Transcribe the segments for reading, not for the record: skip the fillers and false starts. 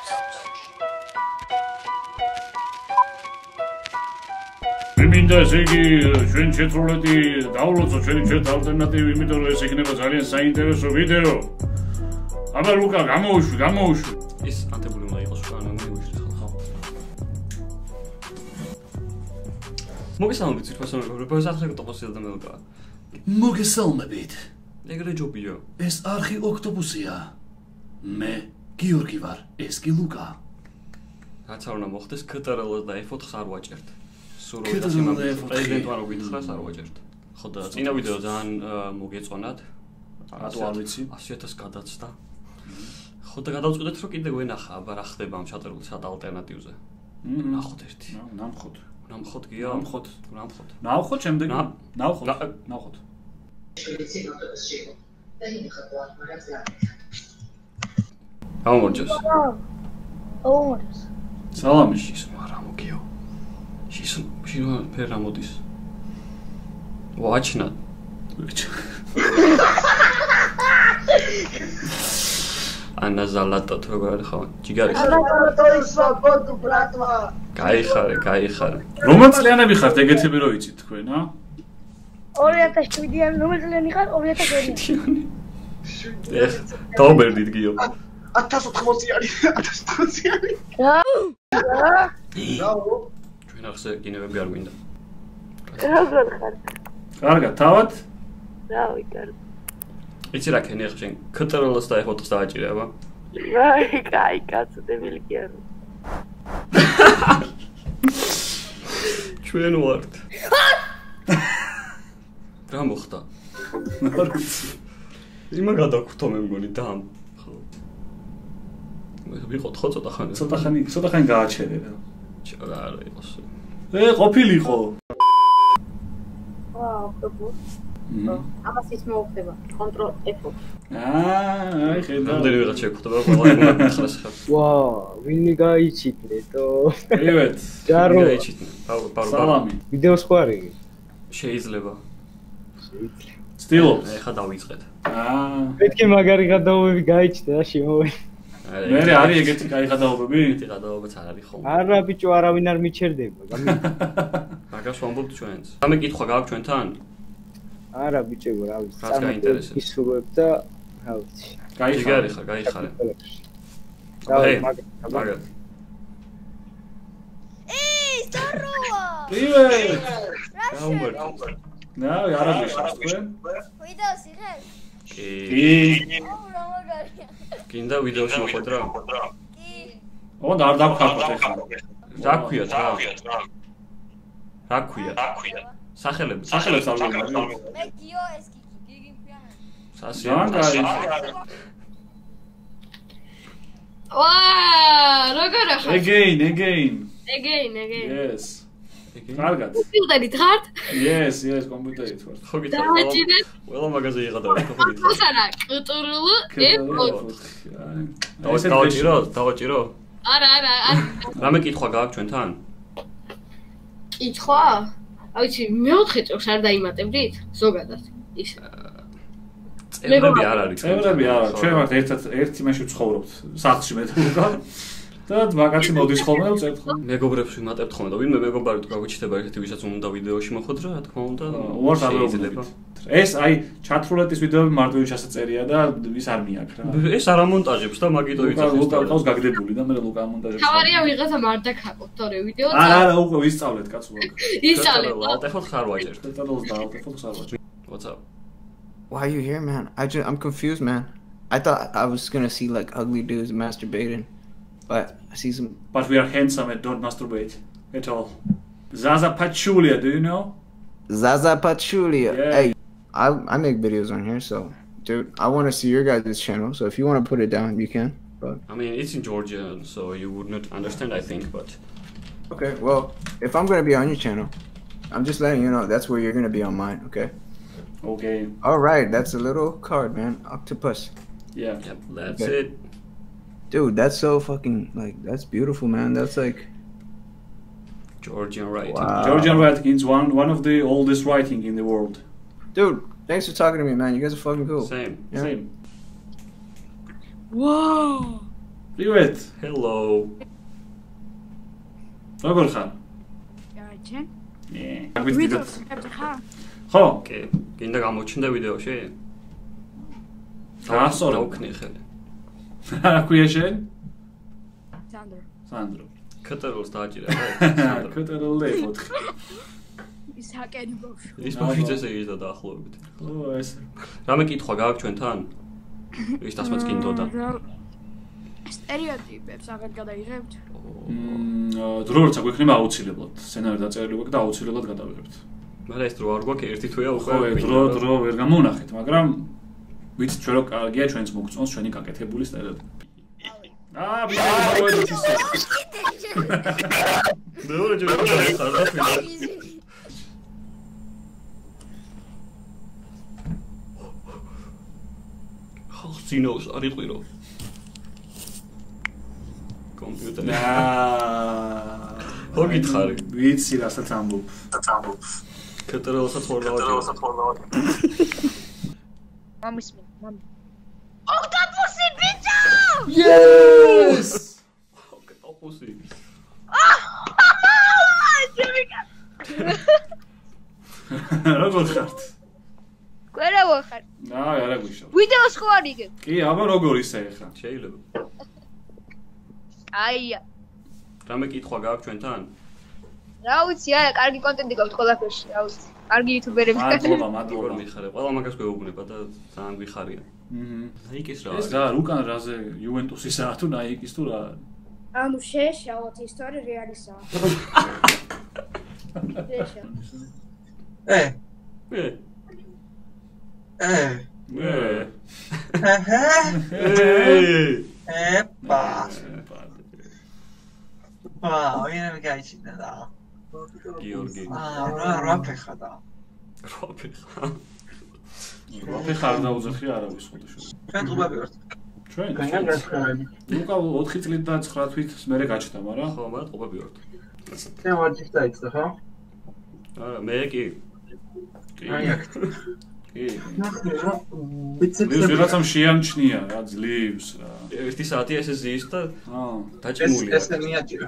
მინდა ესე იგი ჩვენ შეცვლილდი დაულოცოთ ჩვენი ჩვენს ალტერნატივი, იმიტომ რომ ეს იქნება ძალიან საინტერესო ვიდეო. აბა ლუკა, გამოვუშვი. ის ანტებული უნდა იყოს უკან, მივუშვი ხო. მოგესალმებით თვითონ როგორ საფრთხე ტოპოსია და მელკა. მოგესალმებით. ეგრე ჯობია. ეს არხი ოქტოპუსია. მე გიორგი ვარ, ეს კი ლუკა. რაც არ უნდა მოხდეს, KTRL-ს და F4-ს არ ვაჭერთ. პრეზიდენტ ვარ ვითხრას არ ვაჭერთ. ხო და წინა ვიდეო ძალიან მოგეწონათ. რატო არ ვიცი? 100.000 გადაცდა. ხო და გადავწყვეტეთ რომ კიდე ვენახა, აბა რა ხდება ამ ჩატერულ სად ალტერნატივზე. ნახოთ ერთი. ნამხოთ გია? ნამხოთ შემდეგ? ნავხოთ. გამორჯოს. სალამი. არა მოგიო. She's ფერა მოდის. ვაჩნა. ანა ზალატოთ როგორ ხო? ჯიგარი. გაიხარე. რომელ წლიანები ხართ ეგეთები რო იცით თქვენ, ა? 2007-დან რომელ წლიანი ხარ? 2007-დან. ეხ, დაუბერდით გიო. 1080-იანი. რა? ჩვენ ახსე კინოები არ გვინდა. როგორ ხარ? კარგად, თავად? რავი, კარგი. იცი რა ქენი ახლა შენ KTRL-ს და F4-ს დააჭირება? ვაი, კაი, კაცო დებილი კი არა. ჩვენ ვართ. რა მოხდა? არ ვიცი. იმა გადაგხვთო მე მგონი დამ. ხო. მე ვიყოთ ხო ცოტა ხანი გააჩერე რა. არა იყოს. ყოფილიყო. ოქტოპუს. ამას ის მოუხდება. Ctrl F4. აი ხედავ. რამდენი ვიღაც შეგხვდება ყველა ეგ მითხრას ხარ. ვაუ, ვინი გაიჩიტნეთო. привет. ჯარო. გაიჩიტნე. პაუ. სალამი. ვიდეოს ხარი? შეიძლება. სტილობს. ეხა დავიწყეთ. მეთქი მაგარი გადაობები გაიჩიტე და შემოვე. მე არის ეგეთი კაი გადაობები? ეგეთი გადაობაც არ არის ხოლმე. არა ბიჭო, არავინ არ მიჩერდება. მაგას ვამბობთ ჩვენს. სამე კითხვა გააქვს ჩვენთან? არა ბიჭო, რა ვიცი. რაც გაინტერესებს. ისურვებ და რა ვიცი. გაიხარე. დავი მაგა. Здорово! привет. გაუმბერ. არა გიშოს თქვენ? ვიდეოს იღებ? კი. რა მაგარია. გინდა ვიდეოში მოხვედრა? კი. უნდა არ დავხაროთ ეხლა. რა ქვია? რა ქვია? სახელებს არ ვიცი. მე გიო ეს გიგი ქვია. სასია. ვა, როგორ ახარ? Again. Yes. კარგად. კომპიუტერით ხართ? Yes, კომპიუტერით ვარ. ხო გითხრა. დააჭირეთ. ყველა მაღაზია იყადაო ხო გითხრა. მოსანა, KTRL F4. დავაჭირო? არა. რამე კითხვა გააქვს ჩვენთან? კითხვა? აიცი, მეოთხე წელს არ დაიმატებდით? ზოგადად. ის. წევრები არ არის. ჩვენ ვართ ერთ იმაში ვცხოვრობთ, სახლში მე და ლუკა. და მაგაცი მოდის ხოლმე და წერთ ხოლმე. მეგობრებს ვიმატებთ ხოლმე და ვინმე მეგობარი თუ გაგვიჩნდება ერთ-ერთი ვისაც უნდა ვიდეოში მოხვედრა, რა თქმა უნდა. უარს აღიძლება. ეს აი ჩათრულეთის ვიდეოები მარტივი ჩასაწერია და ის არ მიაქრა. ეს არ ამონტაჟებს და მაგიტო ვიწახს. ლუკა ყავს გაგდებული და მე ლუკა ამონტაჟებს. თავარია ვიღაცა მარდაქაკობ თორე ვიდეო. არა, უკვე ვისწავლეთ კაცო. ისწავლეთ. Alt-F4 ხარ ვაჭერთ. KTRL-ს და Alt-F4-ს არ ვაჭერთ. What's up? Why are you here, man? I'm confused, man. I thought I was gonna see like ugly dudes masturbating, but I see some. But we are handsome and don't masturbate at all. Zaza Pachulia, do you know? Zaza Pachulia. Yeah. Hey, I make videos on here, so dude, I want to see your guys' channel. So if you want to put it down, you can. But I mean, it's in Georgia, so you would not understand, I think, but. okay, well, if I'm gonna be on your channel, I'm just letting you know that's where you're gonna be on mine. Okay. Okay. All right, that's a little card, man. Octopus. Yeah. Yep, that's Okay. it. Dude, that's so fucking like that's beautiful, man. That's like Georgian writing. Wow. Georgian writing is one of the oldest writing in the world. dude. Thanks for talking to me, man. You guys are fucking cool. Same. Yeah. Same. Wow. Привет. Hello. როგორ ხარ? გაიჩენ? აგვიდგეთ. ხარ? ხო? კი, გინდა გამოჩნდა ვიდეოში? გასწორე. უკნი ხელი. რა ქვია შენ? სანდრო. კატეროლს დააჭირა, რა? კატეროლი ფოთხი. ის ჰაკერი ბავშვი. ის ბავშვი წესე ის და დაახლოებით. ო, ეს. რამე კითხვა გააქვს ჩვენთან? ის დასმაც გინდოდა. სტერეოტიპებს აღარ გადაიღებთ? დრო როცა გვექნება აუცილებლად სცენარი დაწერილი გვაქვს და აუცილებლად გადავიღებთ. მაგრამ ეს დრო არ გვაქვს ერთი თვეა უკვე. ხო, დრო ვერ გამოვნახეთ, მაგრამ ვიცით ჩვენ რომ კარგია ჩვენც მოგწონს ჩვენი გაკეთებული სტერეოტიპი. ბიჭები მოვედით ისე. მეორე ჯერ ხარ და ფინა. ხალხინოს არ იყვირო. კომპიუტერი. ხო გითხარი. ვიცი რასაც ამბობ. კატეროლსაც ხორლავ. მამის მამ. ოქტოპუსი ბიჭო! Yes! ოქტოპუსი. როგორ ხართ? კვერა ვახარ. არა გვიშო. ვიდეოს ხო არ იგებ? კი, აბა როგორ ისე ხა? შეიძლება. აია. რამე კითხვა გააქვს ჩვენთან? რა ვიცი, არა, კარგი კონტენტი გაქვთ ყველაფერში, რა ვიცი. კარგი იუთუბერები. მადლობა. მიხარებ. ყველა მაგას გვეუბნება და ძალიან გვიხარია. ნაიკის რა. ეს რა, უკან რაზე იუვენტუსისა თუ ნაიკის თუ რა? ანუ შეშალოთ ისტორია რეალისაა. ვინმე გაიჩინდა და გიორგი. რა ფეხადა. რა ხარ დაუძახი არავის ხოლმე. ჩვენ ყუბები ვართ. ჩვენ უკა 4 წლით და 9 თვით მერე გაჩნდა, მაგრამ ხო, მაგრამ ყუბები ვართ. ჩვენ ვარჯიშ დაიწყე, ხო? არა, მე კი. აი აქ. კი. ლივს ვიღაცამ შეამჩნია რა, ძლივს რა. 1 საათი ესე ზის და დაჭიმულია. ესე მიაჭირა.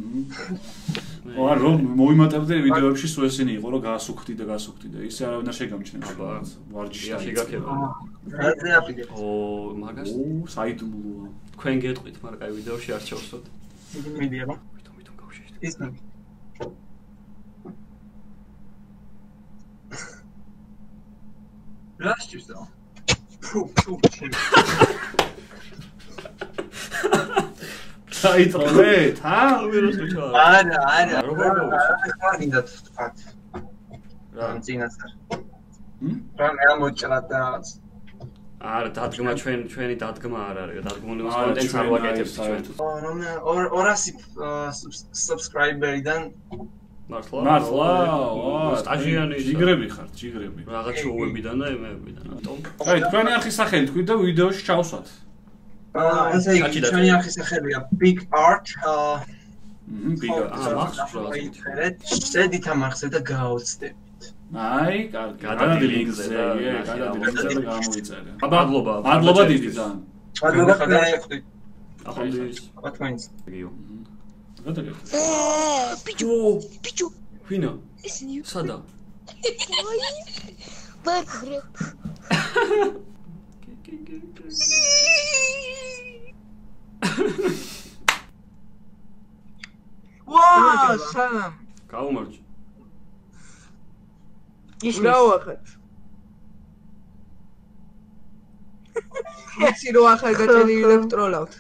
რომ მოიმატებდე ვიდეოებში სულ ესენი იყო რომ გაასუქდი და ისე არავინ არ შეგამჩნევს ვარჯიში შეგაქება რაზე აპიდე მაგას საიდუმლოა თქვენ გეტყვით მაგრამ აი ვიდეოში არ ჩავსვათ მიდიება თვითონ გავშეშთ ის ნუ რასჭირს და საიტროვეთ, ჰა? არა. როგორ გინდათ თქვათ? რა წინასწარ? რა მე ამოჭრა და რაღაც. არა, დადგმა ჩვენი დადგმა არ არის, დადგმული კონტენტს არ ვაკეთებთ ჩვენ. რომ 200 subscriber-დან მართლა, სტაჟიანი ჯიგრები ხართ, ჯიგრები. რაღაც შოუებიდან და ემეებიდან, რატომ? აი, თქვენი არხის სახელი თქვით და ვიდეოში ჩავსვათ. ესე იგი, ჩვენი არხის სახელია Big Art. Big Art. შედით ამ არხზე და გააოცდებით. აი, გადადი ლინკზე და გამოიწერე. მადლობა დიდი ძალიან. მადლობა გადაიხდი. ახლა თქვენს. გიო. ბიჭო. ვინა? სადა? ბაქრე. ვაა, სანამ. გაუმარჯო. ის გავახეთ. იცი რო ახალ გაჭედილი ელექტროლავთ.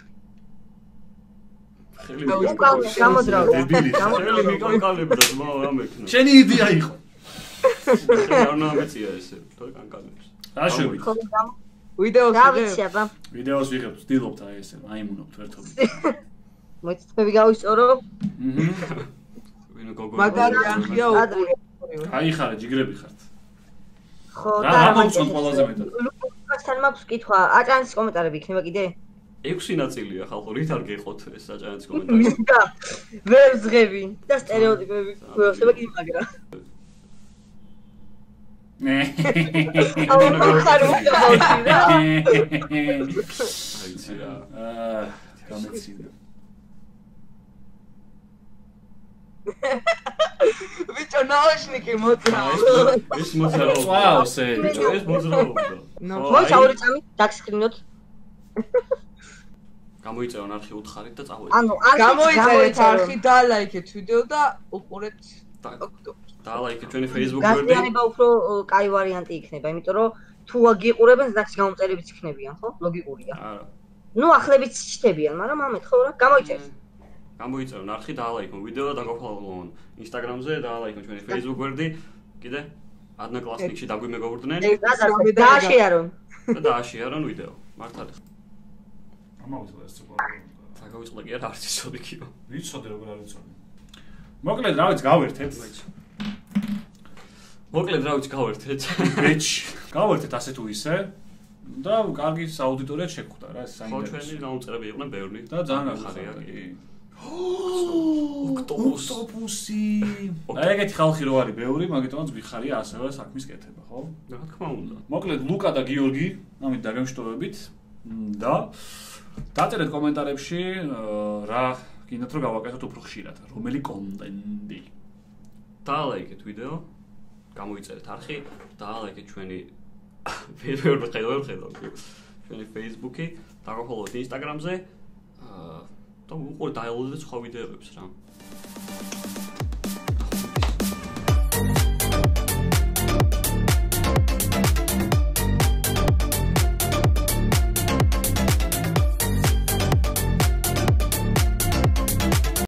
გამოდრავდა. ხელი მიკანკალებდა ძმა რა მექნა. შენი იდეა იყო. არ ნამეწია ესე, თორე კანკალებს. აშევით. ვიდეოს გავიცება. ვიდეოს ვიღებთ, ვცდილობთ აი ესე, აიმუნობთ ერთობით. მოიწევი გავისწორო. ვინო გოგო. მაგარი არხია უკვე. აი ხარ, ჯიგრები ხართ. ხო, რა მოგწონთ ყველაზე მეტად? ლუკასთან მაქვს კითხვა, აჭანის კომენტარები იქნება კიდე? 6 ნაწილია ხალხო, რით არ გეყოთ ეს აჭანის კომენტარი? ვერ ზღები და სტერეოტიპები გვეხება კიდე მაგრა. აი, ხარ უკავავდი რა. აიცი რა. გამეცინა. Bicho, naošniki motrao. ეს მოძრაობა. ვაუს, ბიჭო, ეს მოძრაობა. მოიცა ორი წამი დაგსკრინოთ. გამოიწერონ არხი უთხარით და წავედით. ანუ გამოიწერეთ არხი და ლაიქეთ ვიდეო და უყურეთ. და ლაიქეთ ჩვენი Facebook გვერდი. გაზიანება უფრო კაი ვარიანტი იქნება, იმიტომ რომ თუ აგიყურებენ ზნახს გამოწერებიც იქნებიან, ხო? ლოგიკურია. არა. ნუ ახლებიც ჩდებიან, მაგრამ ამეთქო რა, გამოიწერეთ. გამოიწერონ არხი და ლაიქონ ვიდეო და დაგოფოლოვონ Instagram-ზე და ლაიქონ ჩვენი Facebook გვერდი. კიდე Adnaklassnik-ში დაგვიმეგობრდნენ. დააშიარონ. და დააშიარონ ვიდეო. მართალი. ამავე ეს საგავიწყდა კი არა არც იცოდი კიო. ვიცოდი როგორ არ ვიცოდი. მოკლედ რა ვიცი გავერთეთ. მოკლედ რა ვიცი გავერთეთ. ბიჭ, გავერთეთ ასე თუ ისე და კარგი აუდიტორია შეგვხვდა რა ეს საინტერესო. ჩვენი დაუწერები იყვნენ ბევრი და ძალიან ხარია კი. ოქტოპუსი. აი ეგეთი ხალხი რო არის ბევრი, მაგიტომაც ვიხარია ასევე საქმის კეთება, ხო? რა თქმა უნდა. მოკლედ ლუკა და გიორგი, ამით დაგემშვიდობებით და დაწერეთ კომენტარებში რა გინდათ რომ გავაკეთოთ უფრო ხშირად, რომელი კონტენტი. დაალაიქეთ ვიდეო, გამოიწერეთ არხი, დაალაიქეთ ჩვენი ვერ ხედავ ჩვენი Facebook-ი, დაგაფოლოვეთ Instagram-ზე და უყურეთ დაელოდეთ სხვა ვიდეოებს რა.